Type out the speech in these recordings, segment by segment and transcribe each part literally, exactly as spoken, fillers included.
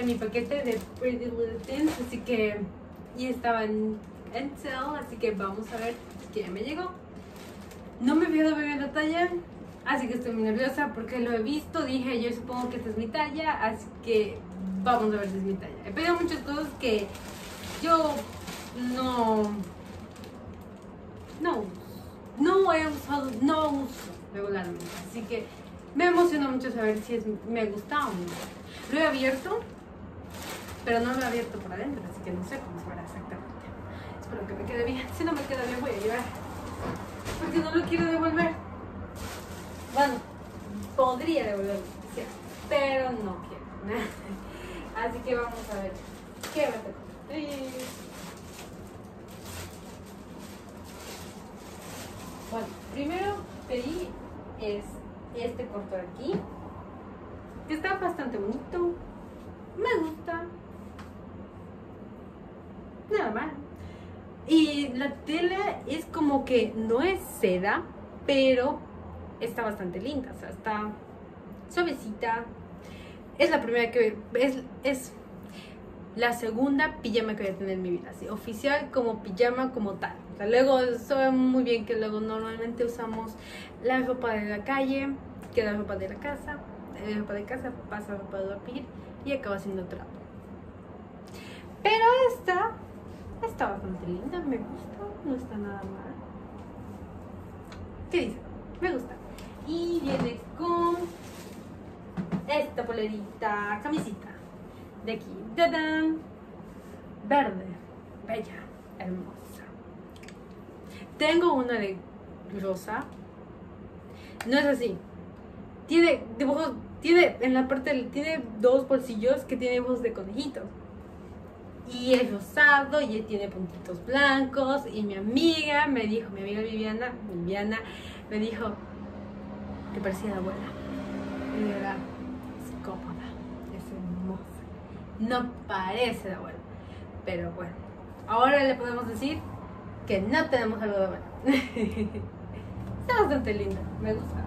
mi paquete de Pretty Little Things, así que y estaba en, en sale, así que vamos a ver qué me llegó. No me he fijado bien la talla, así que estoy muy nerviosa porque lo he visto, dije yo supongo que esta es mi talla, así que vamos a ver si es mi talla. He pedido muchas cosas que yo no no no he usado, no uso regularmente, así que me emociona mucho saber si es, me gusta o no. Lo he abierto, pero no lo he abierto por adentro, así que no sé cómo se verá exactamente. Espero que me quede bien. Si no me queda bien voy a llevar, porque no lo quiero devolver. Bueno, podría devolverlo, sí, pero no quiero. Así que vamos a ver qué me tocó. Bueno, primero pedí es este corto de aquí, que está bastante bonito, me gusta, nada mal. Y la tela es como que no es seda, pero está bastante linda, o sea, está suavecita. Es la primera que es, es la segunda pijama que voy a tener en mi vida, así, oficial como pijama como tal. O sea, luego saben muy bien que luego normalmente usamos la ropa de la calle, que la ropa de la casa, la ropa de casa pasa a ropa de dormir y acaba siendo trapo. Pero esta está bastante linda, me gusta, no está nada mal. ¿Qué dice? Me gusta. Y viene con esta polerita, camisita de aquí, ¡tadán! Verde, bella, hermosa. Tengo una de rosa, no es así, tiene dibujos, tiene en la parte, tiene dos bolsillos que tiene dibujos de conejitos. Y es rosado y tiene puntitos blancos. Y mi amiga me dijo, mi amiga Viviana, Viviana me dijo que parecía la abuela. Y de verdad, es cómoda, es hermosa. No parece la abuela. Pero bueno, ahora le podemos decir que no tenemos algo de abuela. Está bastante linda, me gusta.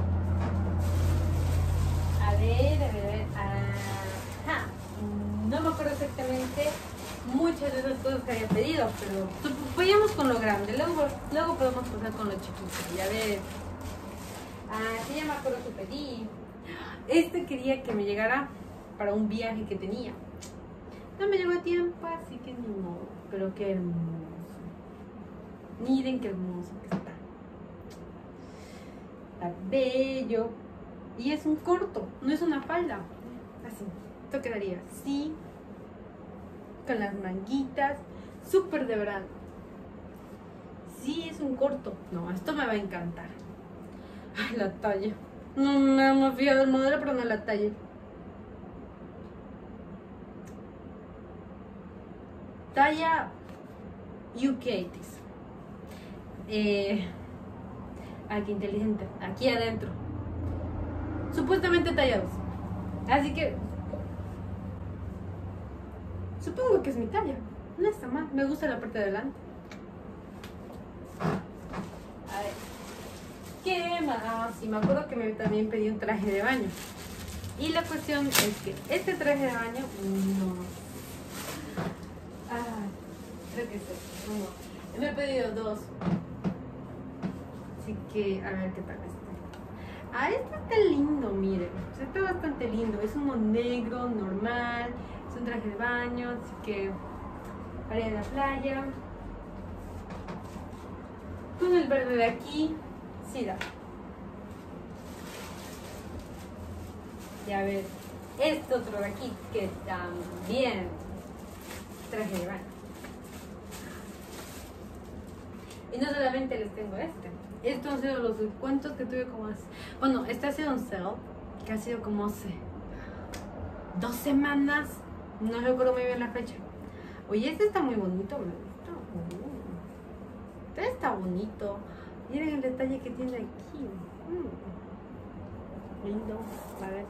A ver, a ver, a ver. Ajá. No me acuerdo exactamente muchas de esas cosas que había pedido, pero vayamos con lo grande, luego, luego podemos pasar con lo chiquito. Y a ver, ah, sí, ya me acuerdo que pedí. Este quería que me llegara para un viaje que tenía. No me llegó a tiempo, así que ni modo. Pero qué hermoso. Miren qué hermoso que está. Está bello. Y es un corto, no es una falda. Así, esto quedaría así, con las manguitas, súper de verano. Sí, es un corto. No, esto me va a encantar. Ay, la talla. No me hemos fijado el modelo, pero no la talla. Talla U K, dice. Eh, aquí inteligente, aquí adentro. Supuestamente talla dos. Así que supongo que es mi talla. No está mal. Me gusta la parte de adelante. A ver. ¿Qué más? Ah, sí, me acuerdo que me también pedí un traje de baño. Y la cuestión es que este traje de baño no. Ah, creo que es este. No. Me he pedido dos. Así que a ver qué tal este. Ah, este está lindo, miren. Está bastante lindo. Es uno negro, normal. Es un traje de baño, así que para ir a la playa. Con el verde de aquí, sí da. Y a ver, este otro de aquí, que también traje de baño. Y no solamente les tengo este. Estos han sido los descuentos que tuve como hace... Bueno, este ha sido un sale, que ha sido como hace dos semanas. No recuerdo muy bien la fecha. Oye, este está muy bonito, me gusta. Uh, este está bonito. Miren el detalle que tiene aquí. Mm. Lindo. A ver.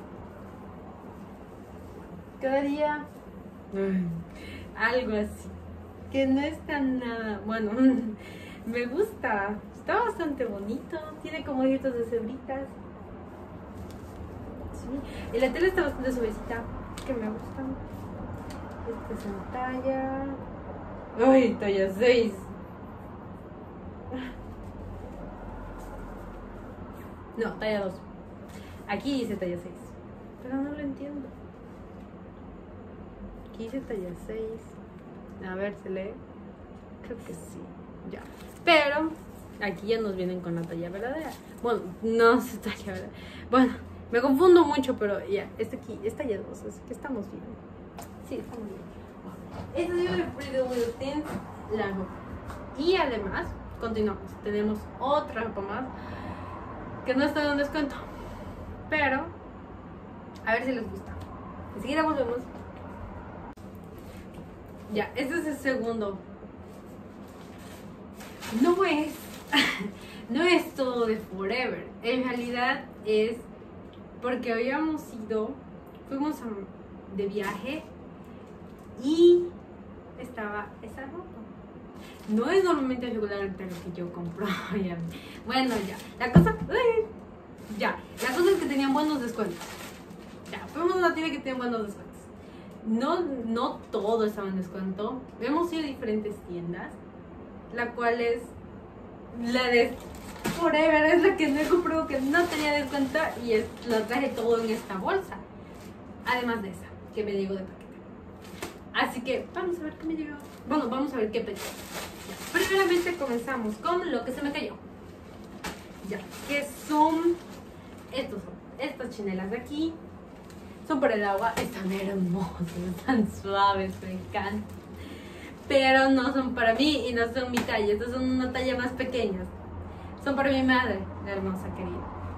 Quedaría mm, algo así. Que no está nada... Bueno, me gusta. Está bastante bonito. Tiene como ojitos de cebritas. Sí. Y la tela está bastante suavecita. Que me gusta. Este es en talla... ¡Ay, talla seis! No, talla dos. Aquí dice talla seis. Pero no lo entiendo. Aquí dice talla seis. A ver, ¿se lee? Creo que sí. Ya. Pero aquí ya nos vienen con la talla verdadera. Bueno, no es talla verdadera. Bueno, me confundo mucho, pero ya. Este aquí es talla dos. Así que estamos bien. Sí, estamos bien. Este es de Pretty Little Things, la ropa. Y además, continuamos. Tenemos otra ropa más que no está en descuento. Pero, a ver si les gusta. Enseguida volvemos. Ya, este es el segundo. No es, no es todo de Forever. En realidad es porque habíamos ido, fuimos a, de viaje y estaba esa ropa. No es normalmente regularmente lo que yo compro. Bueno, ya. La cosa, ay, ya. La cosa es que tenían buenos descuentos. Ya, fuimos a una tienda que tenía buenos descuentos. No, no todo estaba en descuento. Hemos ido a diferentes tiendas, la cual es la de Forever, es la que no he comprado, que no tenía descuento y es, lo traje todo en esta bolsa. Además de esa, que me llegó de paquete. Así que vamos a ver qué me llegó. Bueno, vamos a ver qué pedí. Primeramente comenzamos con lo que se me cayó. Ya, que son estos, estas chinelas de aquí. Son por el agua, están hermosas, están suaves, me encantan. Pero no son para mí y no son mi talla, estas son una talla más pequeña. Son para mi madre, la hermosa querida.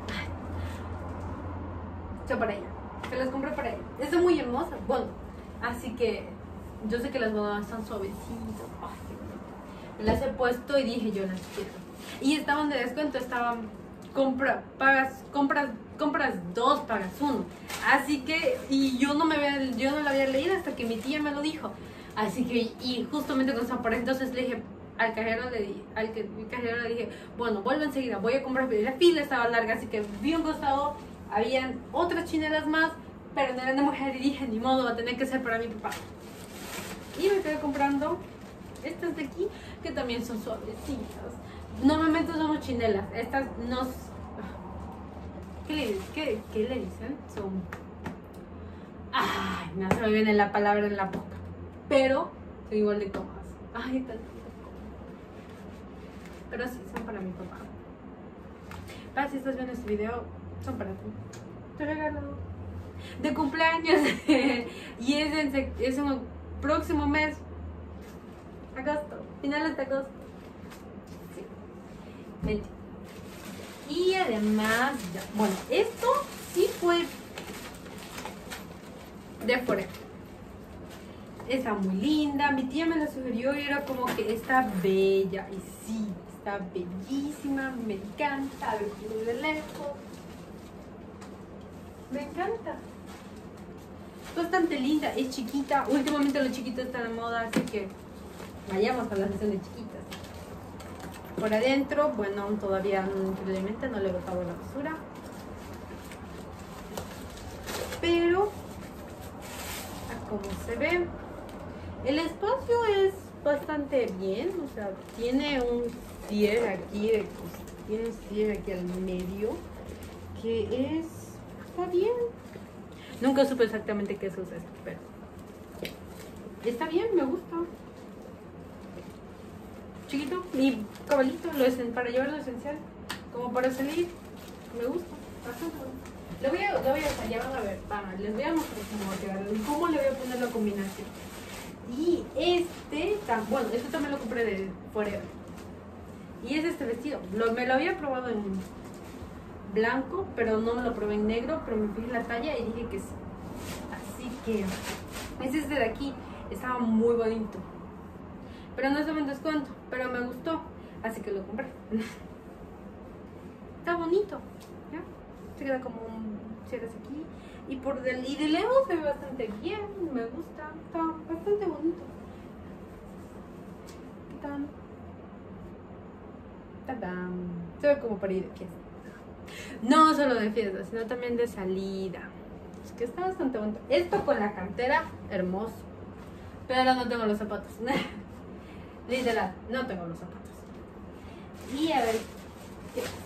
Son para ella, se las compré para ella. Están muy hermosas, bueno, así que yo sé que las bodas están suavecitas. Ay, qué bonito. Las he puesto y dije yo las quiero. Y estaban de descuento, estaban compra, pagas, compras, compras dos, pagas uno. Así que, y yo no me había, yo no lo había leído hasta que mi tía me lo dijo. Así que, y justamente con esa por entonces le dije al cajero, le di, al que, mi cajero le dije, bueno, vuelvo enseguida, voy a comprar. La fila estaba larga, así que vi un costado, habían otras chinelas más, pero no eran de mujer y dije, ni modo, va a tener que ser para mi papá. Y me quedé comprando estas de aquí, que también son suavecitas. Normalmente somos chinelas, estas no... ¿Qué le, qué, ¿Qué le dicen? Son... Ay, no se me viene la palabra en la boca. Pero son igual de cómodas. Ay, tan Pero sí, son para mi papá. Para si estás viendo este video, son para ti. Te regalo de cumpleaños. Y es en, es en el próximo mes. Agosto, finales de agosto. Sí. veinte. Y además, ya, bueno, esto sí fue de Forever. Está muy linda, mi tía me la sugirió y era como que está bella. Y sí, está bellísima, me encanta. A ver, de lejos. Me encanta. Es bastante linda, es chiquita. Últimamente lo chiquito está de moda, así que vayamos a la sesión de chiquitas. Por adentro, bueno, todavía increíblemente no le he botado la basura. Pero, como se ve, el espacio es bastante bien. O sea, tiene un cierre aquí, de, tiene un cierre aquí al medio, que es, está bien. Nunca supe exactamente qué es esto, pero está bien, me gusta. Chiquito, mi caballito, lo es para llevar lo esencial, como para salir, me gusta, bastante bueno. Lo voy a, lo voy a, ya van a ver, van, les voy a mostrar cómo, va a quedar, cómo le voy a poner la combinación. Y este, bueno, este también lo compré de Forever. Y es este vestido, lo, me lo había probado en blanco, pero no me lo probé en negro, pero me fijé la talla y dije que sí. Así que, es este de aquí, estaba muy bonito. Pero no estaba en descuento, pero me gustó, así que lo compré. Está bonito, ¿ya? Se queda como un cierre aquí. Y por del, y de lejos se ve bastante bien, me gusta, está bastante bonito. ¿Qué tal? ¡Tadam! Se ve como para ir de fiesta. No solo de fiesta, sino también de salida. Es que está bastante bonito. Esto con la cartera, hermoso. Pero no tengo los zapatos. Literal, no tengo los zapatos. Y a ver, ¿qué más?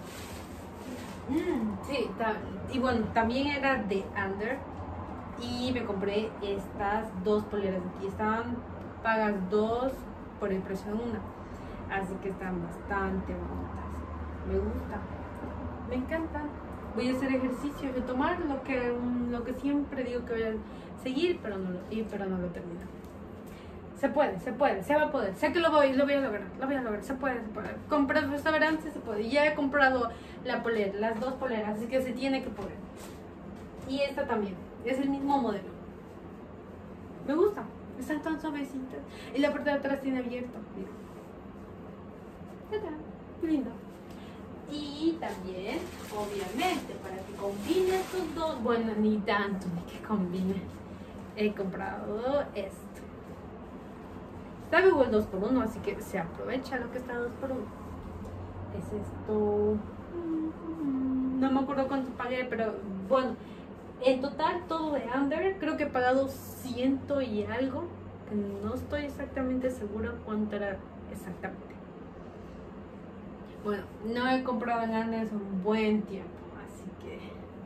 Mm, sí, y bueno, también era de Under. Y me compré estas dos poleras de aquí. Estaban pagas dos por el precio de una. Así que están bastante bonitas. Me gusta. Me encantan. Voy a hacer ejercicio, retomar lo que, lo que siempre digo que voy a seguir, pero no lo, pero no lo termino. Se puede, se puede, se va a poder. Sé que lo voy, lo voy a lograr, lo voy a lograr. Se puede, se puede. Comprar perseveranza, se puede. Ya he comprado la polera, las dos poleras, así que se tiene que poder. Y esta también, es el mismo modelo. Me gusta, están tan suavecitas. Y la parte de atrás tiene abierto, mira. Qué lindo. Y también, obviamente, para que combine estos dos, bueno, ni tanto, ni que combine, he comprado esto. Está igual dos por uno, así que se aprovecha lo que está dos por uno. Es esto. No me acuerdo cuánto pagué, pero bueno, en total todo de Under, creo que he pagado ciento y algo, que no estoy exactamente segura cuánto era exactamente. Bueno, no he comprado en Under hace un buen tiempo, así que...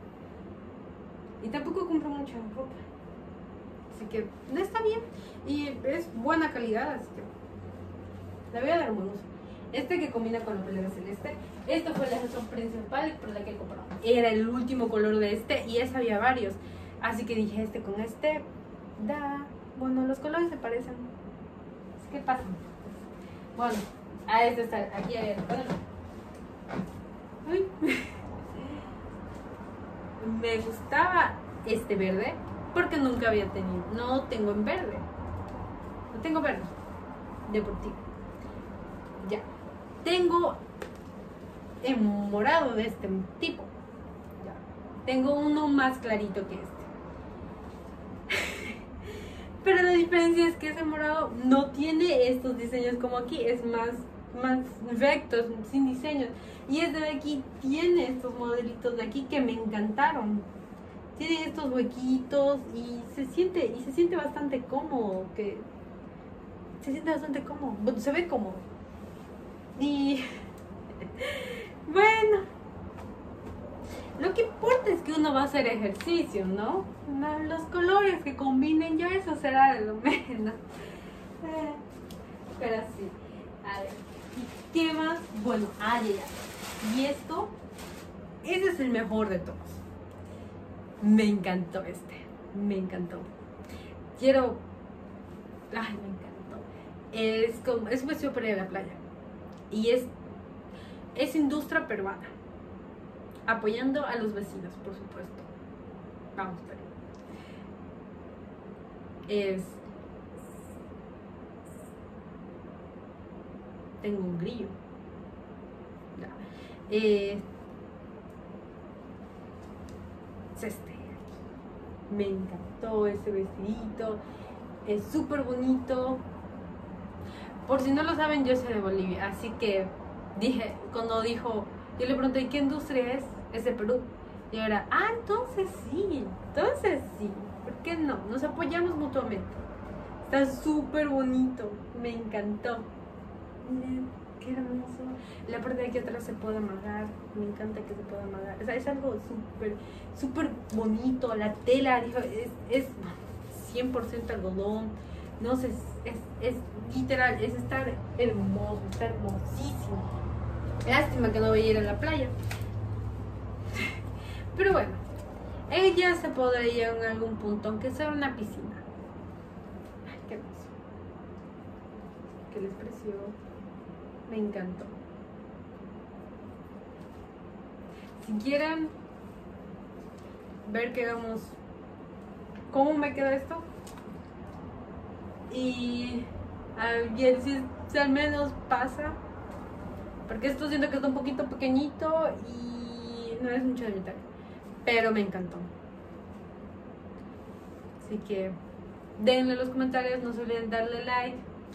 Y tampoco compro mucha ropa. Así que no está bien. Y es buena calidad, así que... Le voy a dar un buen uso. Este que combina con la polera celeste. Esta fue la razón principal por la que he comprado. Era el último color de este y ese había varios. Así que dije, este con este... Da... Bueno, los colores se parecen. Así que pasan. Bueno, a este está... Aquí hay el color. Uy. Me gustaba este verde porque nunca había tenido, no tengo en verde, no tengo verde deportivo. Ya tengo en morado de este tipo. Ya tengo uno más clarito que este. Pero la diferencia es que ese morado no tiene estos diseños como aquí, es más más rectos, sin diseños. Y este de aquí tiene estos modelitos de aquí que me encantaron. Tiene estos huequitos y se siente y se siente bastante cómodo, que se siente bastante cómodo, bueno, se ve cómodo. Y bueno, lo que importa es que uno va a hacer ejercicio, ¿no? No, los colores que combinen, ya eso será de lo menos. Pero sí, a ver, ¿qué más? Bueno, ah, ya, ya. Y esto, ese es el mejor de todos. Me encantó este, me encantó. Quiero, ay, me encantó. Es como, es un vestido para ir a la playa. Y es, es industria peruana. Apoyando a los vecinos, por supuesto. Vamos, Perú. Es... Tengo un grillo. Ya. Eh, es este. Me encantó ese vestidito. Es súper bonito. Por si no lo saben, yo soy de Bolivia. Así que dije, cuando dijo, yo le pregunté, ¿qué industria es? Es de Perú. Y ahora, ah, entonces sí. Entonces sí. ¿Por qué no? Nos apoyamos mutuamente. Está súper bonito. Me encantó. Miren, qué hermoso. La parte de aquí atrás se puede amarrar. Me encanta que se pueda amarrar. O sea, es algo súper, súper bonito. La tela, dijo, es, es cien por ciento algodón. No sé, es, es, es literal, es estar hermoso, está hermosísimo. Lástima que no voy a ir a la playa. Pero bueno, ella se podrá ir en algún punto, aunque sea una piscina. Ay, qué hermoso. ¿Qué les pareció? Me encantó. Si quieren ver que hagamos cómo me queda esto y a ver si, si al menos pasa, porque esto siento que está un poquito pequeñito y no es mucho de mi talla, pero me encantó. Así que denle los comentarios, no se olviden darle like,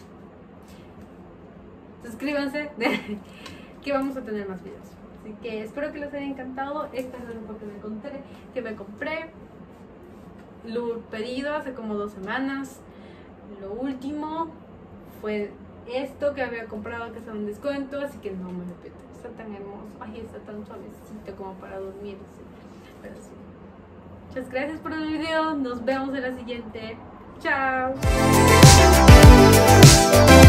suscríbanse que vamos a tener más videos. Así que espero que les haya encantado. Esta es la ropa que me encontré, que me compré. Lo he pedido hace como dos semanas. lo último fue esto que había comprado que está en descuento, así que no me repito. Está tan hermoso, ay, está tan suavecito como para dormir. Pero sí. Muchas gracias por el video, nos vemos en la siguiente. Chao.